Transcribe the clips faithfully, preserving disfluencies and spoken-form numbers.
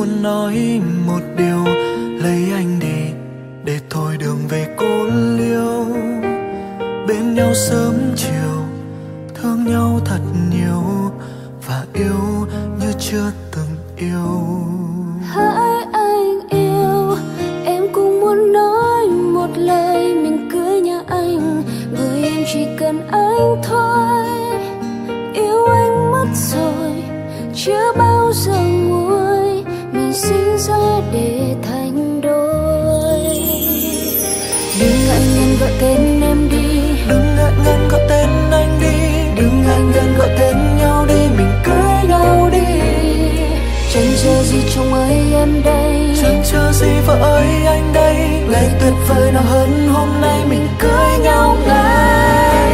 muốn nói một điều, lấy anh đi để thôi đường về cô liêu. Bên nhau sớm chiều, thương nhau thật nhiều, và yêu như chưa từng yêu. Hỡi anh yêu, em cũng muốn nói một lời mình cưới nhà anh, bởi em chỉ cần anh thôi. Yêu anh mất rồi, chưa bao giờ nguôi, mình sinh ra để thành đôi. Đừng ngại ngần gọi tên em đi, đừng ngại ngần gọi tên anh đi, đừng ngại ngần gọi tên nhau đi, mình cưới nhau đi. Chẳng chờ gì chồng ơi em đây, chẳng chờ gì vợ ơi anh đây, ngày tuyệt vời nào hơn hôm nay mình cưới nhau ngay.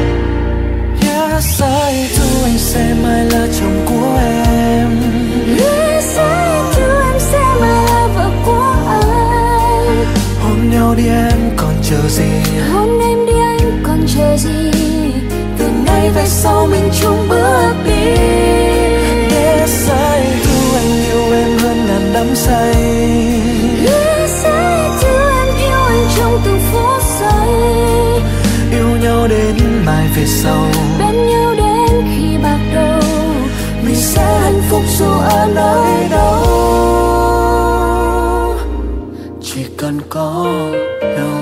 Yes, I do, anh sẽ mãi là chồng của em. Yes, I do, em sẽ mãi là vợ của anh. Hôn nhau đi em còn chờ gì, hôn em đi anh còn chờ gì, từ nay về sau mình chung bước đi. Yes, I do, anh yêu em hơn ngàn đắm say. Yes, I do, em yêu anh trong từng phút giây. Yêu nhau đến mai về sau, bên nhau đến khi bạc đầu, mình sẽ hạnh phúc dù ở nơi đâu, chỉ cần có nhau.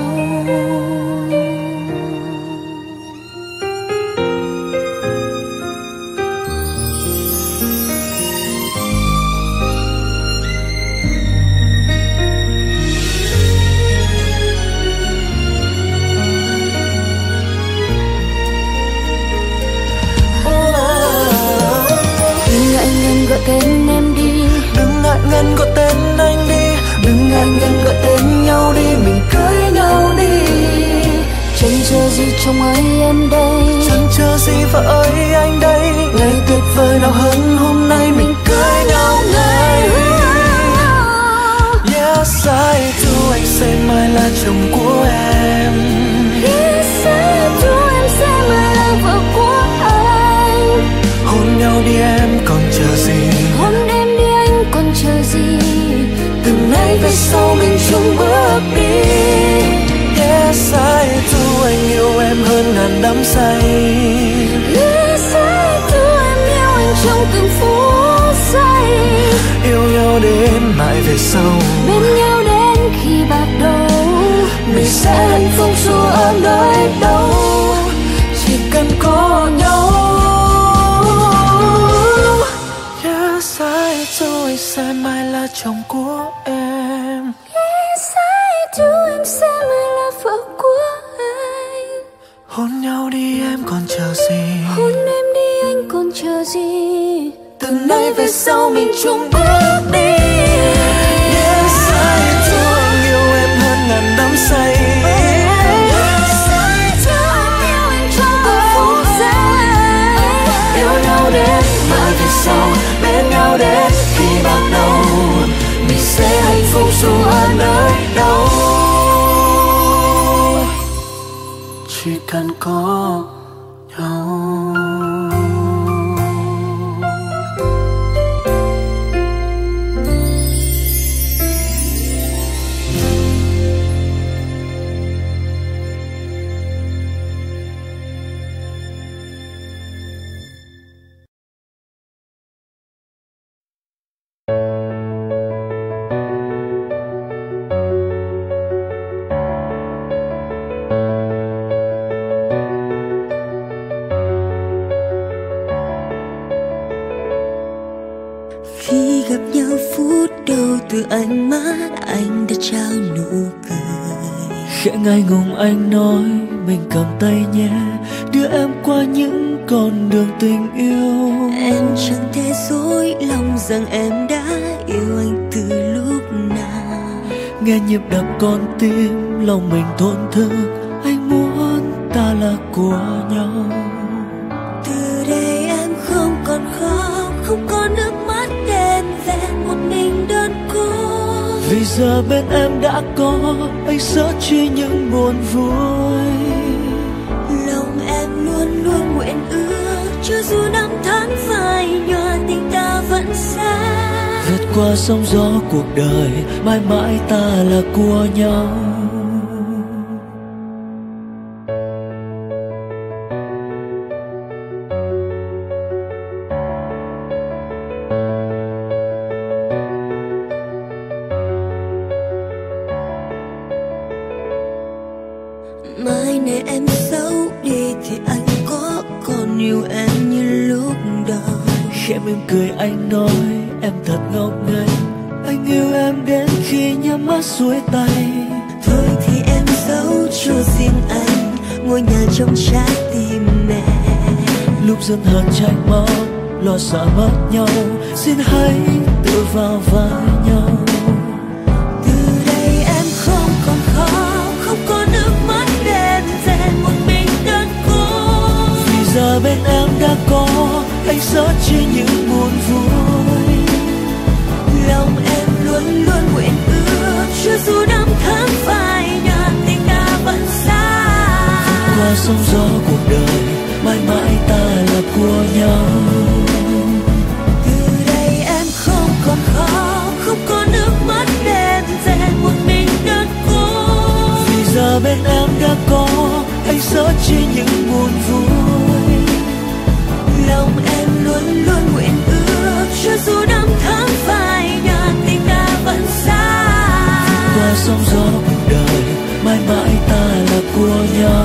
Gọi tên em đi, đừng ngại ngần gọi tên anh đi, đừng ngại ngần gọi tên nhau đi, mình cưới nhau đi. Chẳng chờ gì chồng ơi em đây, chẳng chờ gì vợ ơi anh đây, ngày tuyệt vời nào hơn hôm nay mình cưới nhau ngay. Yes, I do, anh sẽ mãi là chồng của em. Yes, I do, em sẽ mãi là vợ của anh. Hôn nhau đi em còn chờ gì, hôn em đi anh còn chờ gì, từ nay về sau mình chung bước đi. Yes, I do, anh yêu em hơn ngàn đắm say. Yes, I do, em yêu anh trong từng phút giây. Yêu nhau đến mãi về sau, bên nhau đến khi bạc đầu, mình sẽ hạnh phúc dù ở nơi đâu, chỉ cần có nhau. Yes, I do, anh sẽ mãi là chồng của em. Yes, I do, em sẽ mãi là vợ của anh. Hôn nhau đi em còn chờ gì, hôn em đi anh còn chờ gì, từ nay về sau mình chung bước đi. Yes, I do, anh yêu em hơn ngàn đắm say. Yes, I do, em yêu anh trong từng phút giây. Yêu nhau đến mãi về sau, bên nhau đến khi bạc đầu, mình sẽ hạnh phúc dù ở nơi đâu, chỉ cần có nhau. Khi gặp nhau phút đầu từ ánh mắt anh đã trao nụ cười. Khẽ ngại ngùng anh nói mình cầm tay nhé, đưa em qua những con đường tình yêu. Em chẳng thể dối lòng rằng em đã yêu anh từ lúc nào. Nghe nhịp đập con tim lòng mình thổn thức, anh muốn ta là của nhau. Từ đây em không còn khóc, không có nước mắt đen vẹn một mình đơn côi. Vì giờ bên em đã có anh sợ chi những buồn vui. Lòng em luôn luôn nguyện ước cho dù năm tháng phai nhòa tình ta vẫn xa. Vượt qua sóng gió cuộc đời, mãi mãi ta là của nhau. Mai này em xấu đi thì anh có còn yêu em như lúc đầu. Khẽ mỉm cười anh nói em thật ngốc nghếch, anh yêu em đến khi nhắm mắt xuôi tay. Thôi thì em giấu cho riêng anh ngôi nhà trong trái tim mẹ. Lúc dần hờn trách móc, lo sợ mất nhau, xin hãy tự vào vai nhau. Từ đây em không còn khó, không có nước mắt đen rèn một mình đơn côi. Vì giờ bên em đã có anh sớt chia những buồn vui. Lòng em luôn luôn nguyện ước, cho dù năm tháng phai nhạt tình ta vẫn xa. Qua sóng gió cuộc đời, mãi mãi ta là của nhau. Từ đây em không còn khó, không có nước mắt đen rèn một mình đơn côi. Vì giờ bên em đã có anh sớt chia những buồn vui. Lòng em luôn luôn nguyện ước, cho dù năm tháng phai nhạt tình ta vẫn xa. Qua sóng gió cuộc đời, mãi mãi ta là của nhau.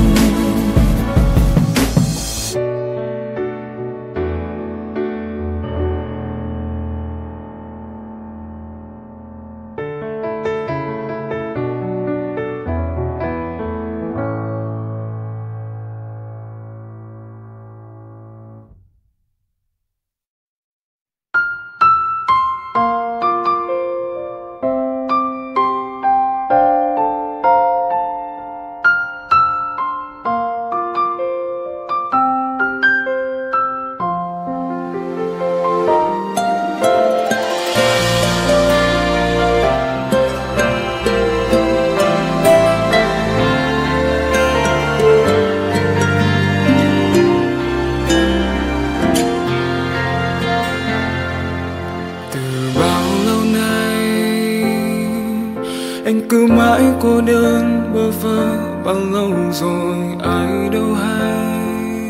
Cô đơn bơ vơ bao lâu rồi ai đâu hay.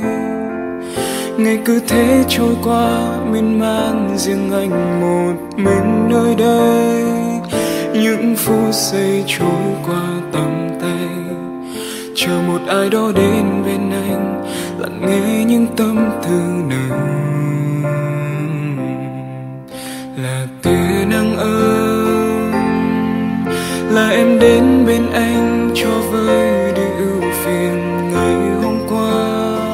Ngày cứ thế trôi qua miên man, riêng anh một mình nơi đây. Những phút giây trôi qua tầm tay, chờ một ai đó đến bên anh, lắng nghe những tâm tư nồng. Là tia nắng ấm, là em đến bên anh cho vơi đi ưu phiền ngày hôm qua.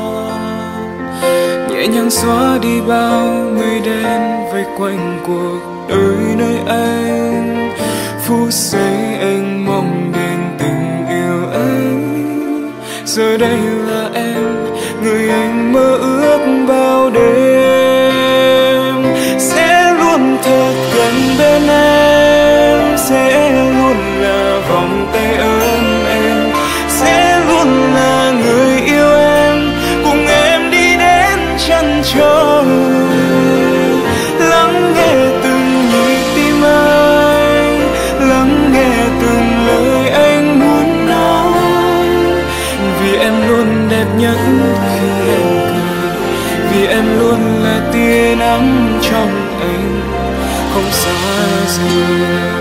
Nhẹ nhàng xóa đi bao mây đen vây quanh cuộc đời nơi anh. Phút giây anh mong đến tình yêu anh, giờ đây là em người anh mơ ước bao đêm. Sẽ luôn thật gần bên em, sẽ luôn là vòng tay ấm em, sẽ luôn là người yêu em, cùng em đi đến chân trời. Lắng nghe từng nhịp tim anh, lắng nghe từng lời anh muốn nói. Vì em luôn đẹp nhất khi em cười, vì em luôn là tia nắng trong anh, không xa rời.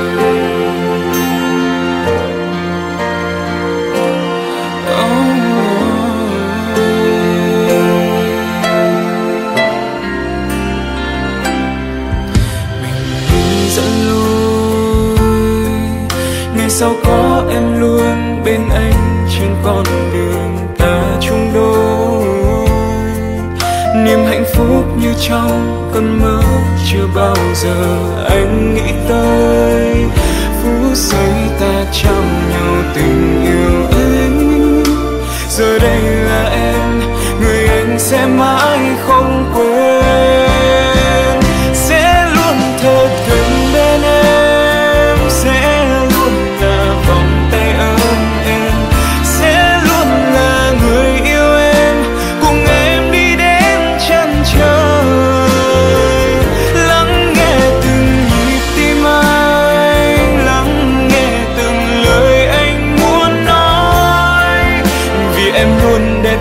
Sao có em luôn bên anh trên con đường ta chung đôi. Niềm hạnh phúc như trong cơn mơ chưa bao giờ anh nghĩ tới. Phút giây ta trao nhau tình yêu anh, giờ đây là em người anh sẽ mãi không quên. Sẽ luôn thật gần bên em, sẽ luôn là vòng tay ấm em, sẽ luôn là người yêu em, cùng em đi đến chân trời. Lắng nghe từng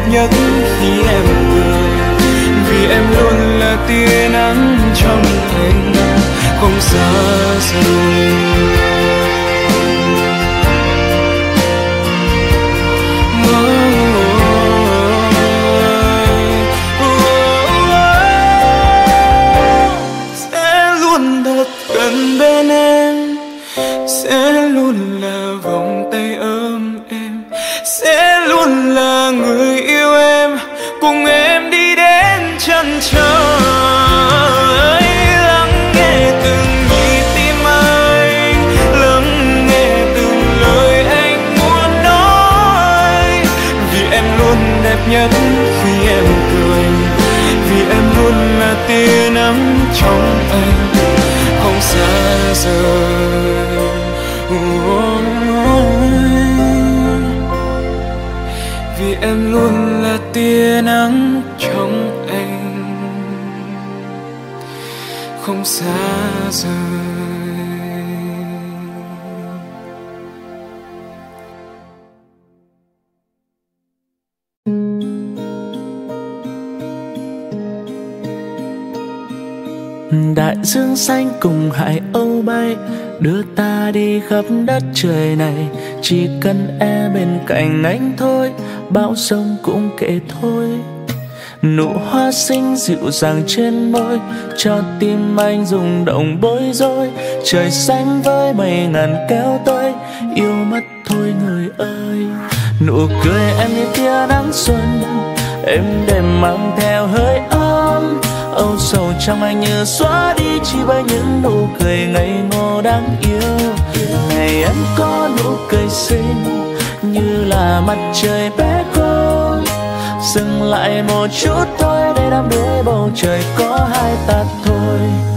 nhất khi em cười, vì em luôn là tia nắng trong anh không xa rời. Sẽ luôn thật gần bên em, sẽ luôn là vòng tay ấm em, sẽ luôn là người yêu em, cùng em đi đến chân trời. Lắng nghe từng nhịp tim anh, lắng nghe từng lời anh muốn nói, vì em luôn đẹp nhất khi em cười, vì em luôn là tia nắng trong anh không xa rời. Vì em luôn là tia nắng trong anh không xa rời. Đại dương xanh cùng hải âu bay đưa ta đi khắp đất trời này. Chỉ cần em bên cạnh anh thôi, bão sông cũng kệ thôi. Nụ hoa xinh dịu dàng trên môi, cho tim anh rung động bối rối. Trời xanh với mây ngàn kéo tới, yêu mất thôi người ơi. Nụ cười em như tia nắng xuân, em đêm mang theo hơi ấm. Âu sầu trong anh như xóa đi, chỉ bởi những nụ cười ngây ngô đáng yêu. Ngày em có nụ cười xinh như là mặt trời bé con. Dừng lại một chút thôi để đắm đuối bầu trời có hai ta thôi.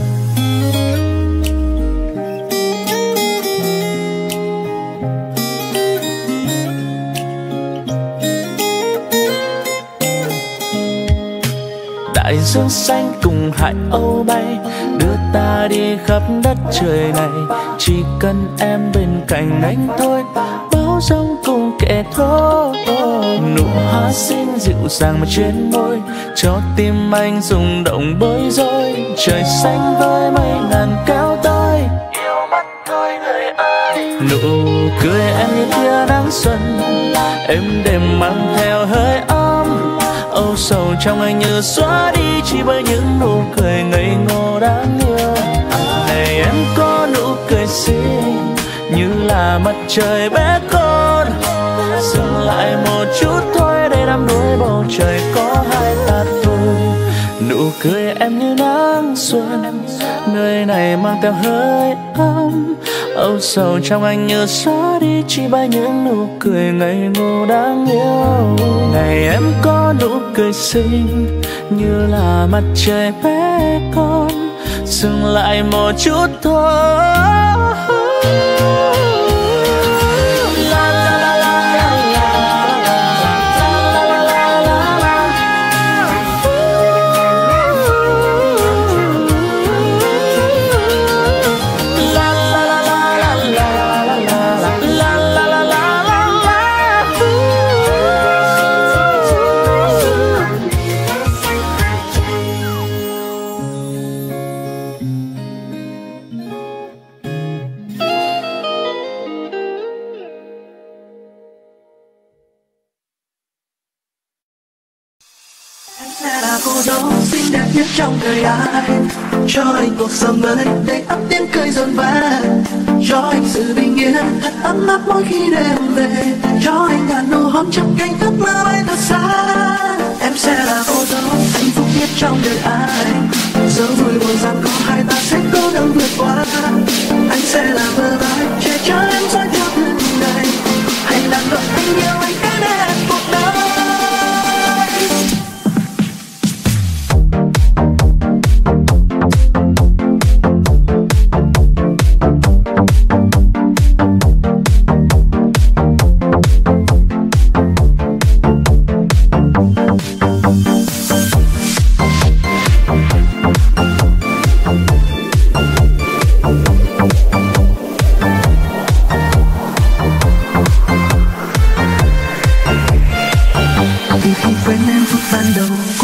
Đại dương xanh cùng hải âu bay đưa ta đi khắp đất trời này. Chỉ cần em bên cạnh anh thôi, bão giông cùng kệ thôi. Nụ hoa xinh dịu dàng mà trên môi, cho tim anh rung động bối rối. Trời xanh với mây ngàn kéo tới, yêu mất thôi người ơi. Nụ cười em như tia nắng xuân, em đêm mang theo hơi ấm. Âu sầu trong anh như xóa đi, chỉ bởi những nụ cười ngây ngô đáng yêu. Này em có nụ cười xinh như là mặt trời bé con. Dừng lại một chút thôi để đắm đuối bầu trời có hai ta thôi. Nụ cười em như nắng xuân, nơi này mang theo hơi ấm. Âu sầu trong anh như xóa đi, chỉ bởi những nụ cười ngây ngô đáng yêu. Ngày em có nụ cười xinh như là mặt trời bé con. Dừng lại một chút thôi. Trong đời ai cho anh cuộc sống mới đầy ắp tiếng cười rộn vang, cho anh sự bình yên thật ấm áp mỗi khi đêm về, cho anh ngàn nụ hôn trong cánh ước mơ bay thật xa. Em sẽ là cô dâu hạnh phúc nhất trong đời anh, dẫu vui buồn gian có hai ta sẽ cố gắng vượt qua. Anh sẽ là bờ vai che chở em dõi theo từng ngày, hãy làm vợ anh yêu anh cái đẹp cuộc đời.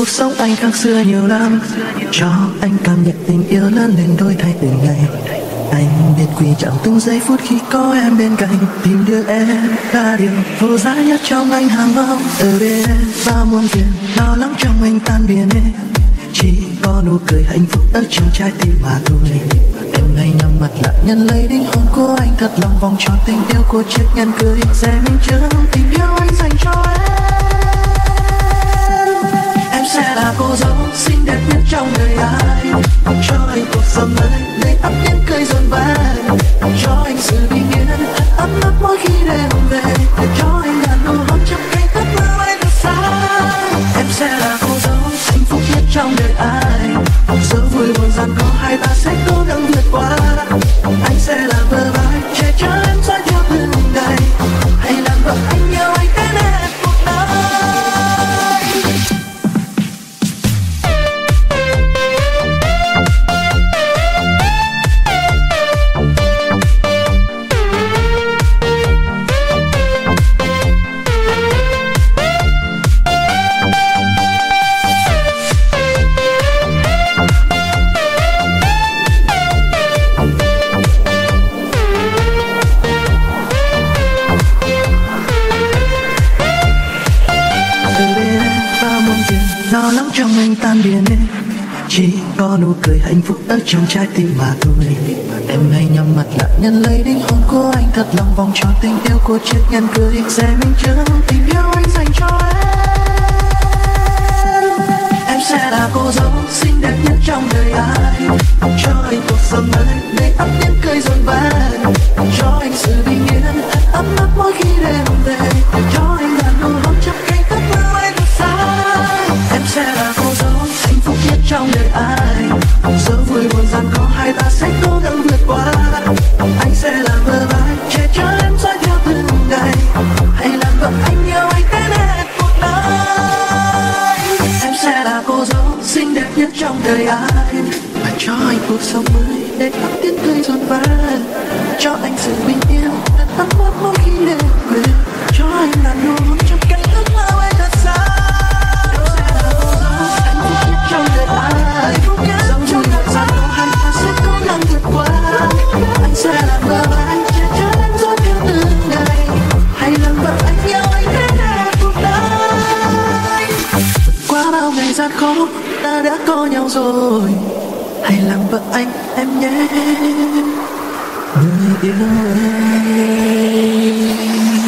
cuộc sống anh khác xưa nhiều lắm, cho anh cảm nhận tình yêu lớn lên đôi thay từng ngày. Anh biết quý trọng từng giây phút khi có em bên cạnh, tìm được em là điều vô giá nhất trong anh hàng mong. Ở bên em bao muôn phiền, lo lắng trong anh tan biến em, chỉ có nụ cười hạnh phúc ở trong trái tim mà thôi. Em hãy nhắm mắt lại nhận lấy linh hồn của anh, thật lòng vòng tròn tình yêu của chiếc nhẫn cưới sẽ minh chứng tình yêu anh dành cho em. Em sẽ là cô dâu xinh đẹp nhất trong đời anh, cho anh cuộc sống mới đầy ắp tiếng cười rộn vang, cho anh sự bình yên ấm áp mỗi khi đêm về, cho anh ngàn nụ hôn trong cánh ước mơ anh thật xa. Em sẽ là cô dâu hạnh phúc nhất trong đời anh, dẫu vui buồn gian khó hai ta sẽ cố gắng vượt qua. Anh sẽ là bờ vai che chở em dõi theo từng ngày, hãy làm vợ anh yêu anh đến hết cuộc đời. Lo lắng trong anh tan biến em, chỉ có nụ cười hạnh phúc ở trong trái tim mà thôi. Em hãy nhắm mắt lại nhận lấy linh hồn của anh, thật lòng vòng tròn tình yêu của chiếc nhẫn cưới sẽ minh chứng tình yêu anh dành cho em. Em sẽ là cô dâu xinh đẹp nhất trong đời anh, cho anh cuộc sống mới đầy ắp tiếng cười rộn vang, cho anh sự bình yên ấm áp mỗi khi đêm về, cho anh ngàn nụ hôn trong cánh ước mơ anh thật xa. Em sẽ là cô dâu hạnh phúc nhất trong đời anh, dẫu vui buồn gian khó hai ta sẽ cố gắng vượt qua. Anh sẽ là bờ vai che chở em dõi theo từng ngày, hãy làm vợ anh yêu anh đến hết cuộc đời. Em sẽ là cô dâu xinh đẹp nhất trong đời anh, và cho anh cuộc sống mới để ắp tiếng cười rộn vang, cho anh sự bình yên ấm áp mỗi khi đêm về, cho anh là nụ hôn trong cánh ước mơ anh thật xa. Trong đời ai dẫu vui buồn gian khó hai ta sẽ cố gắng vượt qua. Anh sẽ là bờ vai che chở em dõi theo từng ngày, hãy làm vợ anh yêu anh đến hết cuộc đời. Qua bao ngày gian khó ta đã có nhau rồi, hãy làm vợ anh em nhé, người yêu em.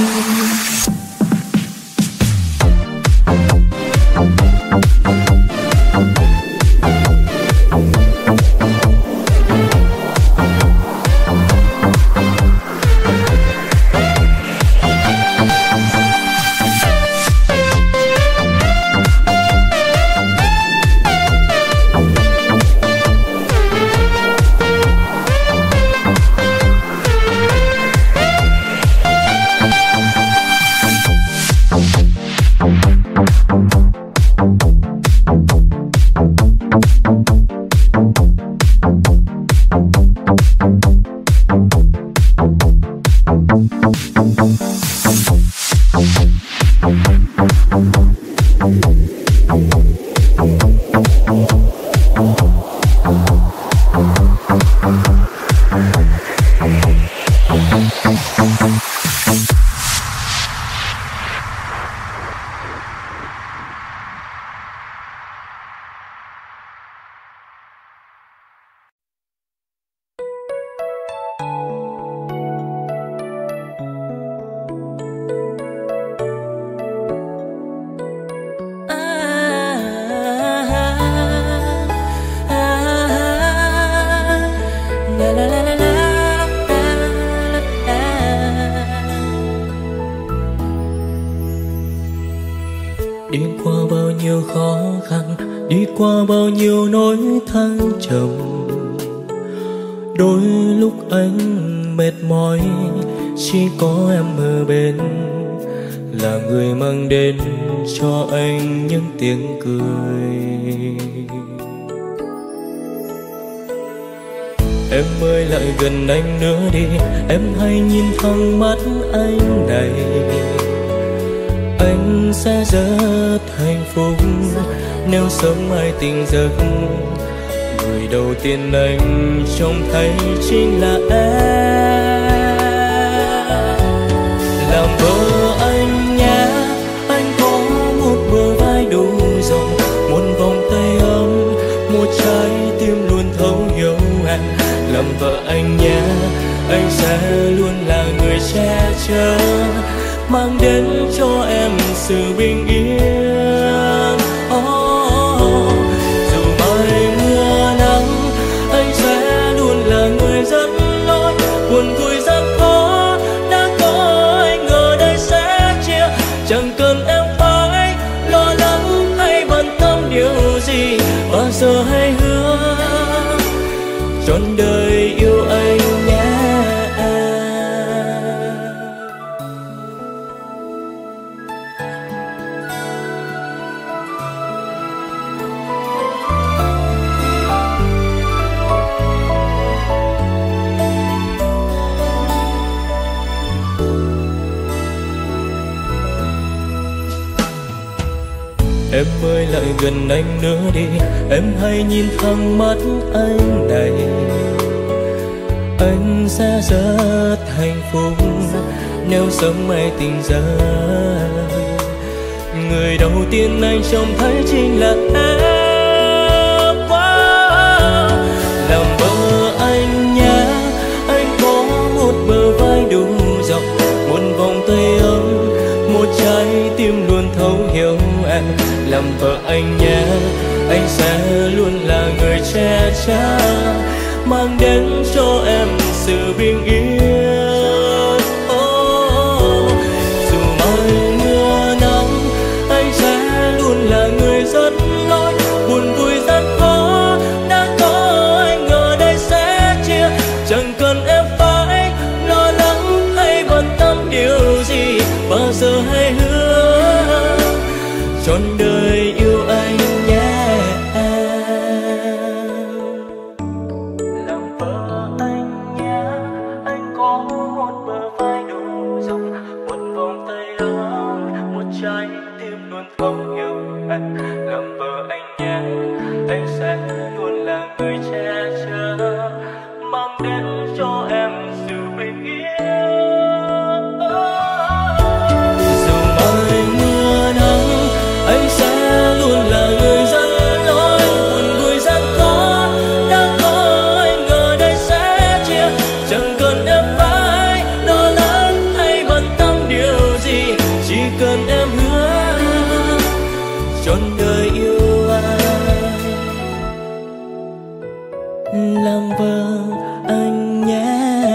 Đi qua bao nhiêu khó khăn, đi qua bao nhiêu nỗi thăng trầm, đôi lúc anh mệt mỏi, chỉ có em ở bên là người mang đến cho anh những tiếng cười. Em ơi lại gần anh nữa đi, em hãy nhìn thẳng mắt anh này, anh sẽ rất hạnh phúc nếu sớm mai tỉnh giấc, người đầu tiên anh trông thấy chính là em. Làm vợ anh nhé, anh có một bờ vai đủ rộng, một vòng tay ấm, một trái tim luôn thấu hiểu em. Làm vợ anh nhé, anh sẽ luôn là người che chở, mang đến cho em sự bình yên. Oh, dù mai mưa nắng, anh sẽ luôn là người dẫn lối. Buồn vui gian khó đã có anh ở đây sẽ chia, chẳng cần em phải lo lắng hay bận tâm điều gì. Bao giờ hãy hứa trọn đời yêu anh nhé. Em ơi lại gần anh nữa đi, em hãy nhìn thẳng mắt anh này. Anh sẽ rất hạnh phúc nếu sớm mai tỉnh giấc, người đầu tiên anh trông thấy chính là em. Wow. Làm vợ anh nhé, anh có một bờ vai đủ rộng, một vòng tay ấm, một trái tim luôn thấu hiểu em. Làm vợ anh nhé, anh sẽ luôn là người che chở, mang đến cho em sự bình yên. Oh, dù mai mưa nắng, anh sẽ luôn là người dẫn lối. Buồn vui gian khó đã có anh ở đây sẽ chia, chẳng cần em phải lo lắng hay bận tâm điều gì. Bao giờ hãy hứa trọn đời yêu anh nhé. Làm vợ anh nhé, anh có một bờ vai đủ rộng, một vòng tay ấm, một trái tim luôn thấu hiểu em. Làm vợ anh nhé, anh sẽ luôn là người che chở, mang đến cho em sự bình yên. Dù mai mưa nắng, anh sẽ luôn là người dẫn lối. Buồn vui gian khó đã có anh ở đây sẽ chia, chẳng cần em phải lo lắng hay bận tâm điều gì. Chỉ cần em hứa trọn đời yêu anh, làm vợ anh nhé.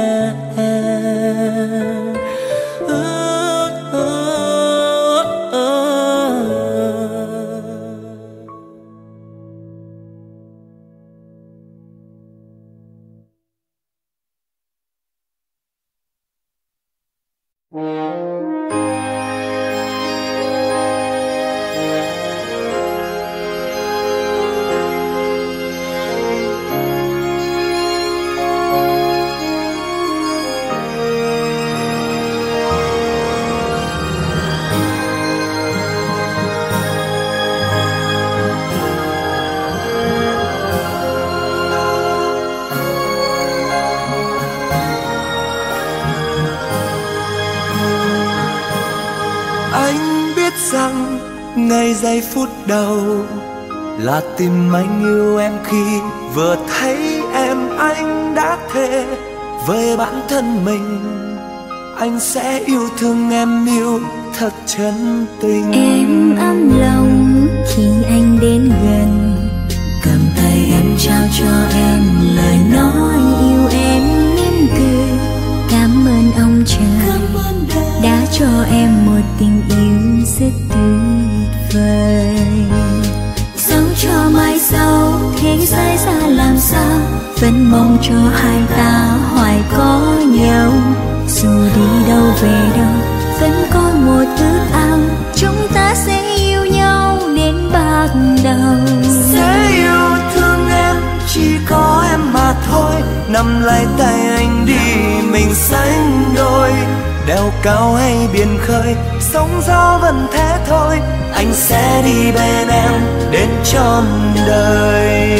Anh biết rằng ngay giây phút đầu là tìm anh yêu em, khi vừa thấy em anh đã thề với bản thân mình anh sẽ yêu thương em, yêu thật chân tình. Em ấm lòng khi anh đến gần, cầm tay em trao cho em lời nói yêu em mỉm cười. Cảm ơn ông trời đã cho em một tình yêu rất tuyệt vời. Sống cho mai sau thế giới ra làm sao, vẫn mong cho hai ta hoài có nhau. Dù đi đâu về đâu vẫn có một ước ao, chúng ta sẽ yêu nhau đến bạc đầu. Sẽ yêu thương em, chỉ có em mà thôi. Nắm lấy tay anh đi, mình sánh đôi. đèo cao hay biển khơi, sóng gió vẫn thế thôi, anh sẽ đi bên em đến trọn đời.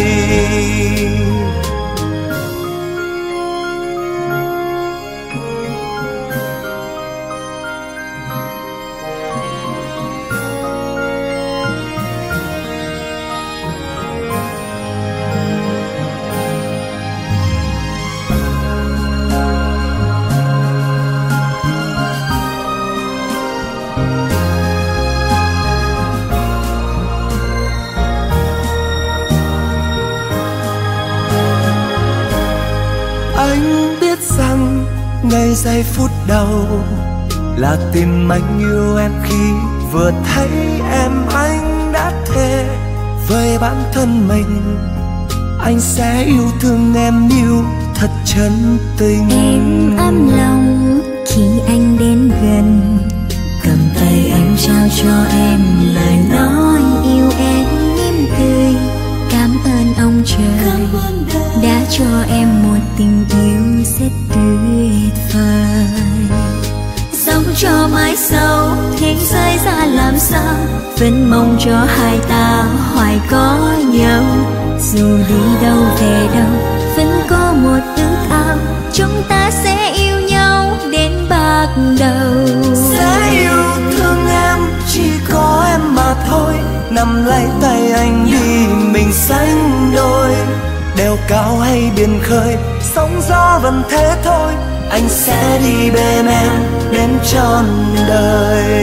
Ngay giây phút đầu là tìm anh yêu em, khi vừa thấy em anh đã thề với bản thân mình anh sẽ yêu thương em, yêu thật chân tình. Em ấm lòng khi anh đến gần, cầm tay anh trao cho em lời nói yêu em mỉm cười. Cảm ơn ông trời đã cho em một tình yêu rất tuyệt vời. Sống cho mãi sau thế giới ra làm sao, vẫn mong cho hai ta hoài có nhau. Dù đi đâu về đâu vẫn có một ước ao, chúng ta sẽ yêu nhau đến bạc đầu. Sẽ yêu thương em chỉ có em mà thôi, nắm lấy tay anh đi mình sánh đôi. Đèo cao hay biển khơi, sóng gió vẫn thế thôi, anh sẽ đi bên em đến trọn đời.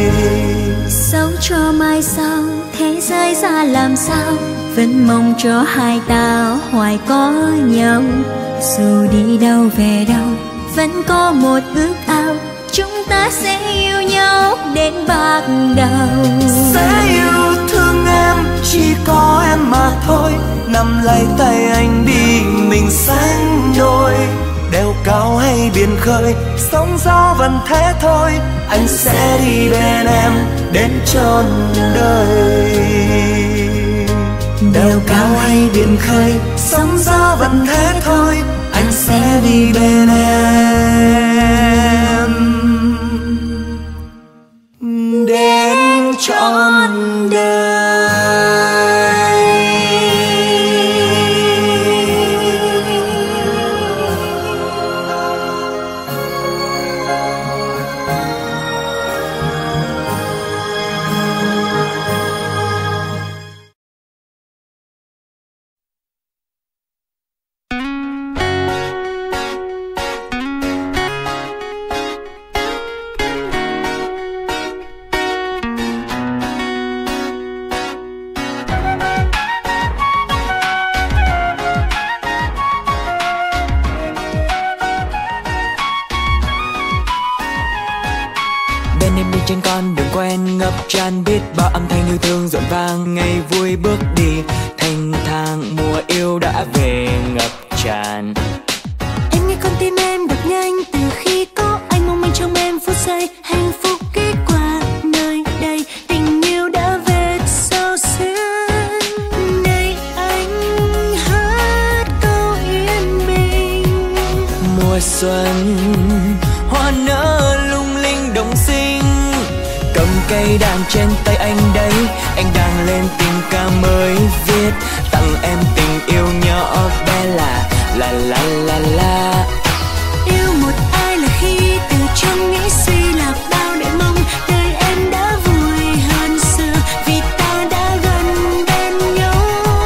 Sống cho mai sau thế giới ra làm sao, vẫn mong cho hai ta hoài có nhau. Dù đi đâu về đâu vẫn có một ước ao, chúng ta sẽ yêu nhau đến bạc đầu. Sẽ yêu thương em chỉ có em mà thôi, nắm lấy tay anh đi mình sánh đôi. Đèo cao hay biển khơi, sóng gió vẫn thế thôi, anh sẽ đi bên em đến trọn đời. Đèo cao hay biển khơi, sóng gió vẫn thế thôi, anh sẽ đi bên em đến trọn đời. Trên con đường quen ngập tràn biết bao âm thanh yêu thương rộn vang, ngày vui bước đi thanh thang, mùa yêu đã về ngập tràn. Em nghe con tim em đập nhanh từ khi có anh, mong manh trong em phút giây hạnh phúc ghé qua nơi đây, tình yêu đã về sao xuyên. Này anh hát câu yên bình, Mùa xuân hoa nở lung linh đồng xinh, cầm cây đàn trên tay anh đấy, anh đang lên tình ca mới viết tặng em tình yêu nhỏ bé là la la la la. yêu một ai là khi từ trong nghĩ suy là bao để mong, đời em đã vui hơn xưa vì ta đã gần bên nhau.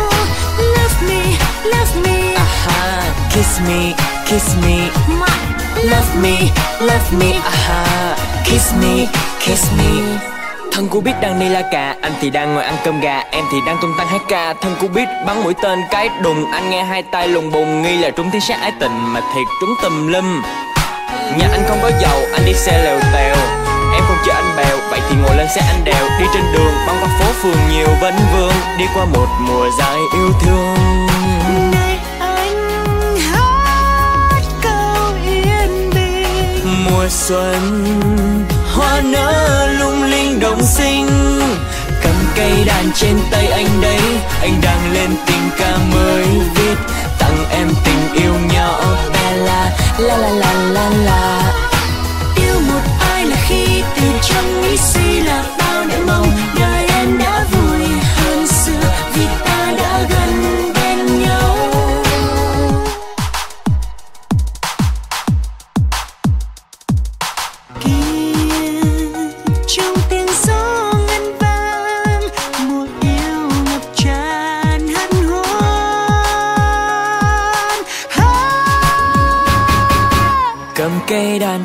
Love me, love me, Aha, kiss me, kiss me, love me, love me, aha, kiss me, kiss me. Thân cô biết đang đi la cà, anh thì đang ngồi ăn cơm gà, em thì đang tung tăng hát ca. Thân cô biết bắn mũi tên cái đùng, anh nghe hai tay lùng bùng nghi là trúng thiên sát ái tình mà thiệt trúng tùm lum. Nhà anh không có dầu, anh đi xe lèo tèo, em không chở anh bèo, vậy thì ngồi lên xe anh đèo. Đi trên đường băng qua phố phường nhiều vấn vương, đi qua một mùa dài yêu thương. này anh hát câu yên bình. Mùa xuân hoa nở lung linh đồng xinh, cầm cây đàn trên tay anh đấy, anh đang lên tình ca mới viết tặng em tình yêu nhỏ bé la la la la la la. Yêu một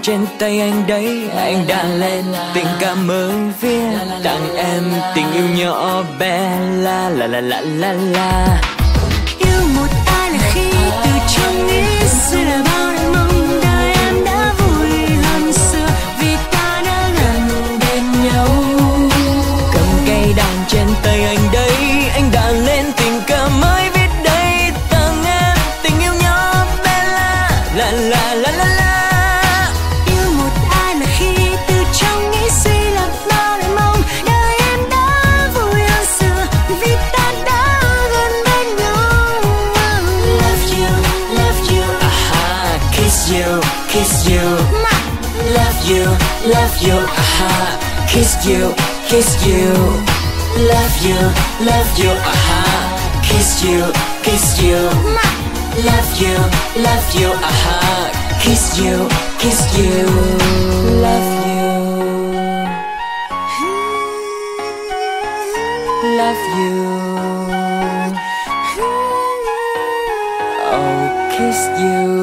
trên tay anh đấy, anh đã lên tình cảm mới viết tặng em tình yêu nhỏ bé. La la la la la la. Yêu một ai là khi từ trong nghĩ xưa là bao ngày mong đời em đã vui hơn xưa vì ta đã gần bên nhau. Cầm cây đàn trên tay anh đấy, anh đã lên tình cảm mới viết đây tặng em tình yêu nhỏ bé. La la la la la la. Yêu một ai là khi từ trong nghĩ suy là bao ngày mong đời em đã vui hơn xưa vì ta đã gần bên nhau. Love you, love you, Aha, kiss you, kiss you. Love you, love you, aha, kiss you, kiss you. Love you, love you, aha, kiss you, kiss you. Love you, love you, aha, kiss you, kiss you. Love you, love you, oh, kiss you.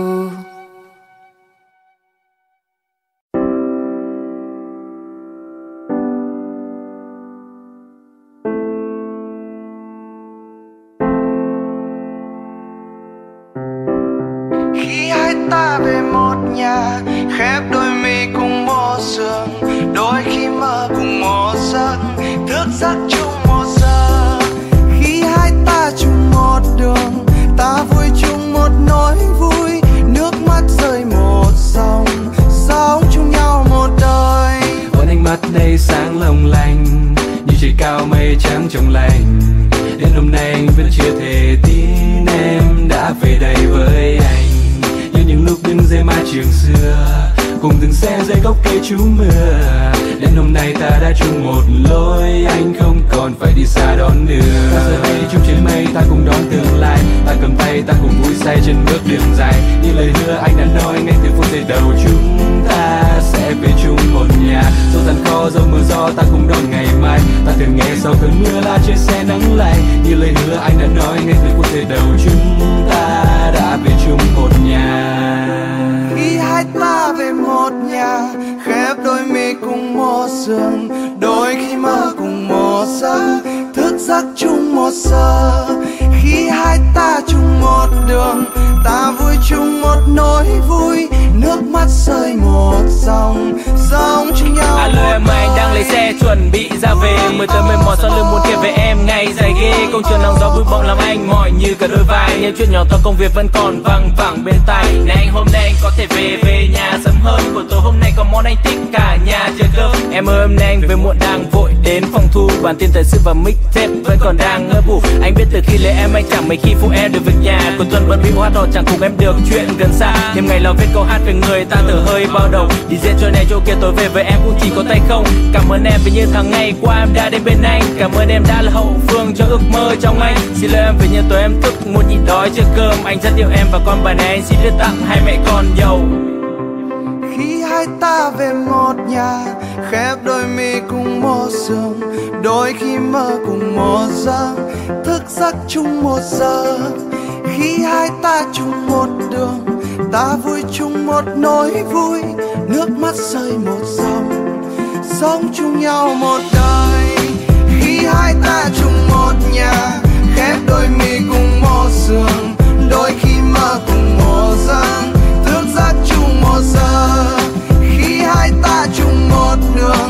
Khi hai ta về một nhà, khép đôi mi cùng một giường, đôi khi mơ cùng một giấc, thức giấc chung một giờ. Khi hai ta chung một đường, ta vui chung một nỗi vui, nước mắt rơi một dòng, sống chung nhau một đời. Ôn ánh mắt đây sáng long lanh, như trời cao mây trắng trong lành. Đến hôm nay anh vẫn chưa thể tin em đã về đây với anh. Như những lúc đứng dưới mái trường xưa, cùng từng xe dưới gốc cây trú mưa. Đến hôm nay ta đã chung một lối, anh không còn phải đi xa đón nữa. Ta giờ đây chung trên mây, ta cùng đón tương lai. Ta cầm tay, ta cùng vui say trên bước đường dài. Như lời hứa anh đã nói ngay từ phút giây đầu, chúng ta sẽ về chung một nhà. Dẫu gian khó, dẫu mưa gió, ta cùng đón ngày mai. Ta thường nghe sau cơn mưa là trên xe nắng lạnh. Như lời hứa anh đã nói ngay từ phút giây đầu, chúng ta đã về chung một nhà. Khi hai ta về một nhà, khép đôi mi cùng một giường, đôi khi mơ cùng một giấc, thức giấc chung một giờ. Khi hai ta chung một đường, ta vui chung một nỗi vui, nước mắt rơi một dòng, sống chung nhau. Alo em, anh đang lấy xe chuẩn bị ra về, mười tới mười một sau lưng muốn kể về em ngày dài ghê. Công trường nắng gió bụi bọng làm anh mỏi như cả đôi vai, những chuyện nhỏ to công việc vẫn còn văng vẳng bên tai. Này anh, hôm nay anh có thể về về nhà sớm hơn, buổi tối hôm nay có món anh thích cả nhà chờ cơm. Em ơi, hôm nay anh về muộn đang vội đến phòng thu, bản tin thời sự và mixtape vẫn còn đang ngơ bù. Anh biết từ khi lấy em anh chẳng mấy khi phụ em được việc nhà, cuối tuần vẫn bị hát hò chẳng cùng em được chuyện gần xa. Thêm ngày lo viết câu hát về người ta thở hơi bao đầu, đi dễ chỗ này chỗ kia tối về với em cũng chỉ có tay không. Cảm ơn em vì như tháng ngày qua em đã đến bên anh, cảm ơn em đã là hậu phương cho ước mơ trong anh. Xin lỗi em vì như tối em thức muốn nhịn đói chưa cơm, anh rất yêu em và con bài này anh xin đưa tặng hai mẹ con giàu. Khi hai ta về một nhà, khép đôi mi cùng một giường, đôi khi mơ cùng một giấc, thức giấc chung một giờ. Khi hai ta chung một đường, ta vui chung một nỗi vui, nước mắt rơi một dòng, sống chung nhau một đời. Khi hai ta chung một nhà, khép đôi mi cùng một giường, đôi khi mơ cùng một giấc, thức giấc chung một giờ. Khi hai ta chung một đường,